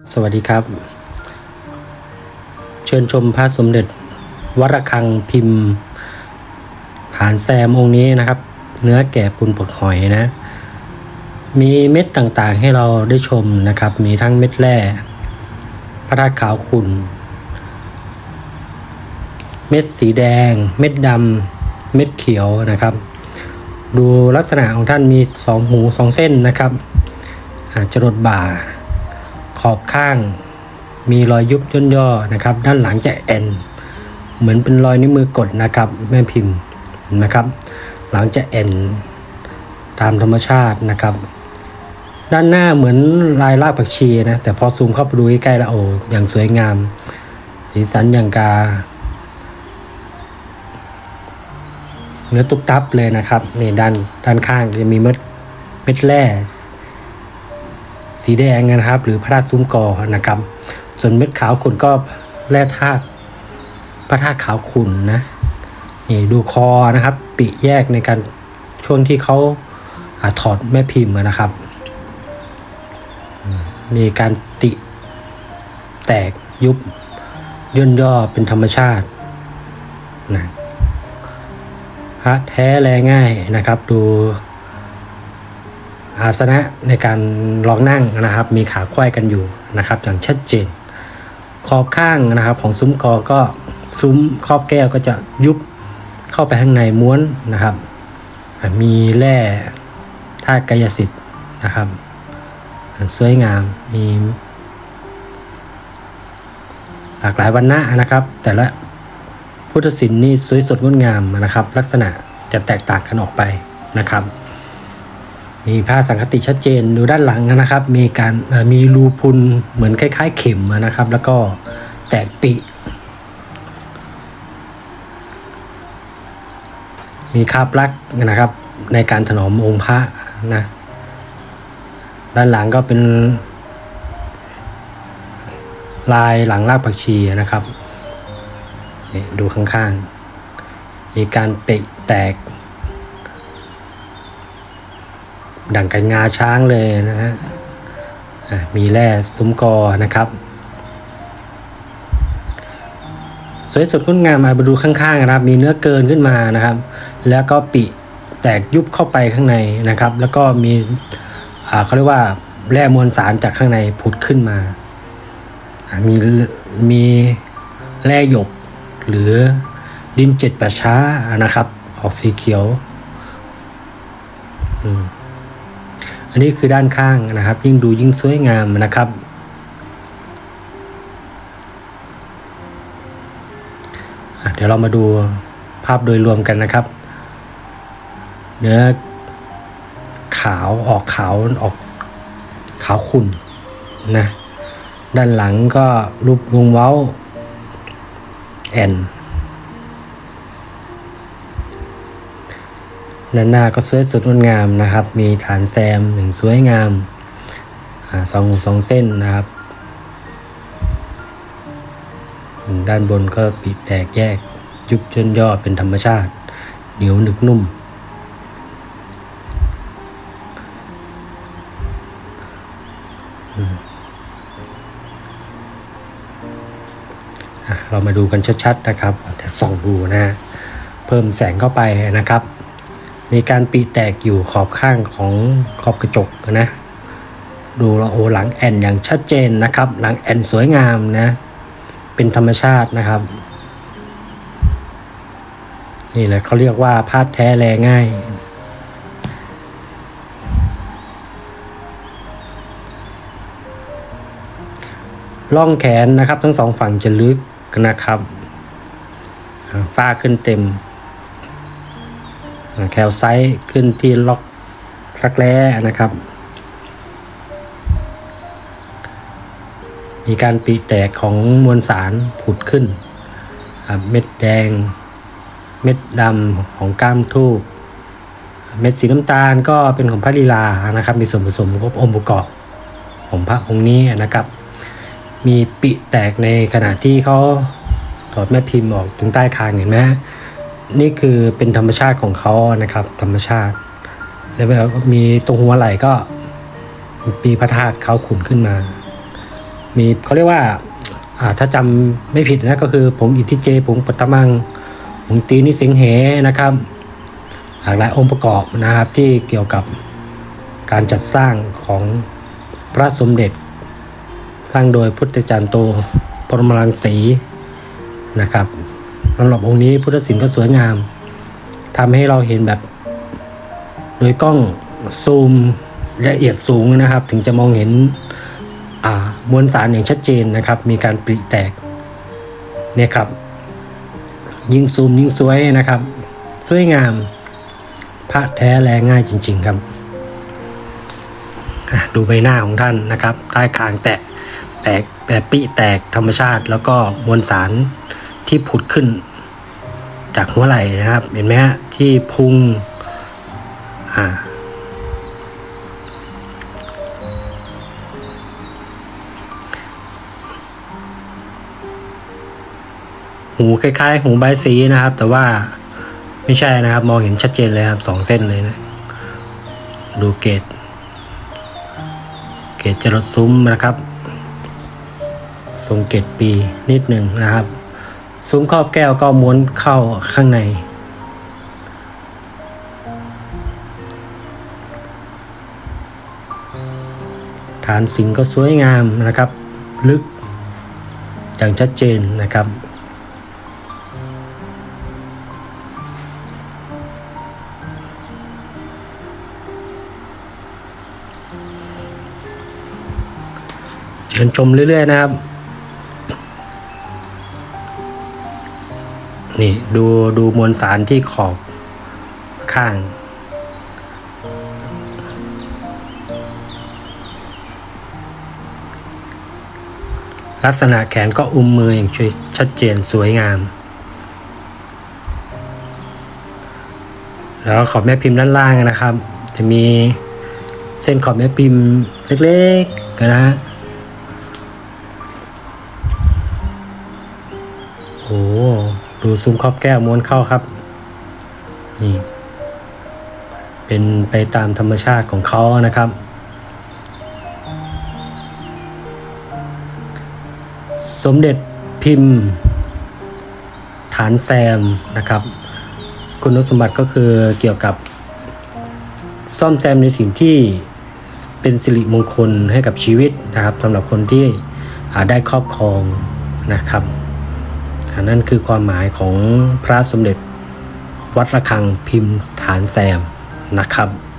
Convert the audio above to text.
สวัสดีครับเชิญชมพระสมเด็จวัดระฆังพิมพ์ฐานแซมองค์นี้นะครับเนื้อแกะปูนปลดหอยนะมีเม็ดต่างๆให้เราได้ชมนะครับมีทั้งเม็ดแร่พระธาตุขาวขุ่นเม็ดสีแดงเม็ดดำเม็ดเขียวนะครับดูลักษณะของท่านมี2 หู 2 เส้นนะครับจรดบ่าขอบข้างมีรอยยุบย่นย่อนะครับด้านหลังจะแอนเหมือนเป็นรอยนิ้วมือกดนะครับแม่พิมพ์นะครับหลังจะแอนตามธรรมชาตินะครับด้านหน้าเหมือนลายรากผักชีนะแต่พอซูมเข้าไปดูใกล้ๆแล้วโอ้อย่างสวยงามสีสันอย่างกาเนื้อตุ๊บตับเลยนะครับนี่ด้านข้างจะมีเม็ดแร่สีแดงนะครับหรือพระธาตุซุ้มกอนะครับส่วนเม็ดขาวขุ่นก็แร่ธาตุพระธาตุขาวขุ่นนะนี่ดูคอนะครับปิแยกในการช่วงที่เขาถอดแม่พิมพ์นะครับมีการติแตกยุบย่นย่อเป็นธรรมชาตินะพระแท้แลง่ายนะครับดูอาสนะในการรองนั่งนะครับมีขาไขว้กันอยู่นะครับอย่างชัดเจนขอบข้างนะครับของซุ้มกอก็ซุ้มครอบแก้วก็จะยุบเข้าไปข้างในม้วนนะครับมีแร่ธาตุกายสิทธิ์นะครับสวยงามมีหลากหลายวรรณะนะครับแต่ละพุทธศิลป์นี่สวยสดงดงามนะครับลักษณะจะแตกต่างกันออกไปนะครับมีผ้าสังคติชัดเจนดูด้านหลังนะครับมีรูพุนเหมือนคล้ายๆเข็มนะครับแล้วก็แตกปิมีคาบลักนะครับในการถนอมองค์พระนะด้านหลังก็เป็นลายหลังรากผักชีนะครับนี่ดูข้างๆมีการเปะแตกดั่งกันงาช้างเลยนะฮะมีแร่ซุ้มกอนะครับสวยสดงดงามมาดูข้างๆนะครับมีเนื้อเกินขึ้นมานะครับแล้วก็ปิแตกยุบเข้าไปข้างในนะครับแล้วก็มีเขาเรียกว่าแร่มวลสารจากข้างในผุดขึ้นมามีแร่หยกหรือดิน7 ป่าช้านะครับออกสีเขียวอันนี้คือด้านข้างนะครับยิ่งดูยิ่งสวยงามนะครับเดี๋ยวเรามาดูภาพโดยรวมกันนะครับเนื้อขาวออกขาวขุ่นนะด้านหลังก็รูปวงเว้าแอนด้านหน้าก็สวยสดงดงามนะครับมีฐานแซม1สวยงาม2 เส้นนะครับด้านบนก็ปิดแตกแยกยุบจนย่อเป็นธรรมชาติเหนียวหนึบนุ่มเรามาดูกันชัดๆนะครับเดี๋ยวส่องดูนะเพิ่มแสงเข้าไปนะครับมีการปีแตกอยู่ขอบข้างของขอบกระจกนะดูแล้วโอ้หลังแอนอย่างชัดเจนนะครับหลังแอนสวยงามนะเป็นธรรมชาตินะครับนี่แหละเขาเรียกว่าพาดแท้แลง่ายล่องแขนนะครับทั้ง2 ฝั่งจะลึกนะครับฝ้าขึ้นเต็มแคลไซต์ขึ้นที่ล็อกรักแร้นะครับมีการปีแตกของมวลสารผุดขึ้นเม็ดแดงเม็ดดำของก้ามทูบเม็ดสีน้ำตาลก็เป็นของพระลีลานะครับมีส่วนผสมครบองค์ประกอบของพระองค์นี้นะครับมีปิแตกในขณะที่เขาถอดแม่พิมพ์ออกถึงใต้คางเห็นไหมนี่คือเป็นธรรมชาติของเขานะครับธรรมชาติแล้วก็มีตรงหัวไหล่ก็มีพระธาตุเขาขุ่นขึ้นมามีเขาเรียกว่าถ้าจำไม่ผิดนะก็คือผงอิทธิเจผงปัตตมังผงตีนิสิงเหนะครับหลายองค์ประกอบนะครับที่เกี่ยวกับการจัดสร้างของพระสมเด็จสร้างโดยพุทธจารย์โตปรมรังสีนะครับสำหรับองค์นี้พุทธศิลป์ก็สวยงามทำให้เราเห็นแบบโดยกล้องซูมละเอียดสูงนะครับถึงจะมองเห็นมวลสารอย่างชัดเจนนะครับมีการปริแตกเนี่ยครับยิ่งซูมยิ่งสวยนะครับสวยงามพระแท้แลง่ายจริงๆครับดูใบหน้าของท่านนะครับใต้คางแตกแบบปิแตกธรรมชาติแล้วก็มวลสารที่ผุดขึ้นจากหัวไหล่นะครับเห็นไหมฮะที่พุงหูคล้ายๆหูใบสีนะครับแต่ว่าไม่ใช่นะครับมองเห็นชัดเจนเลยครับ2 เส้นเลยนะดูเกตจรดซุ้มนะครับทรงเกตปีนิดหนึ่งนะครับซุ้มครอบแก้วก็ม้วนเข้าข้างในฐานสิงก็สวยงามนะครับลึกอย่างชัดเจนนะครับเชิญชมเรื่อยๆนะครับนี่ดูมวลสารที่ขอบข้างลักษณะแขนก็อุ้มมืออย่างชัดเจนสวยงามแล้วขอบแม่พิมพ์ด้านล่างนะครับจะมีเส้นขอบแม่พิมพ์เล็กๆนะฮะโอ้ดูซุ้มครอบแก้วม้วนเข้าครับนี่เป็นไปตามธรรมชาติของเขานะครับสมเด็จพิมพ์ฐานแซมนะครับคุณสมบัติก็คือเกี่ยวกับซ่อมแซมในสิ่งที่เป็นสิริมงคลให้กับชีวิตนะครับสำหรับคนที่ได้ครอบครองนะครับนั่นคือความหมายของพระสมเด็จวัดระฆังพิมพ์ฐานแซมนะครับ